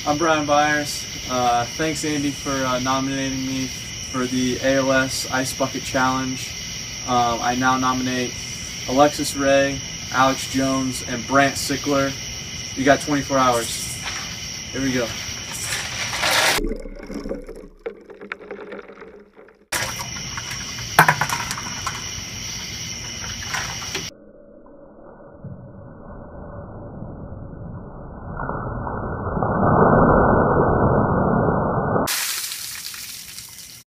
I'm Brian Byers. Thanks, Andy, for nominating me for the ALS Ice Bucket Challenge. I now nominate Alexis Rae, Alex Jones, and Brant Sickeler. You got 24 hours. Here we go.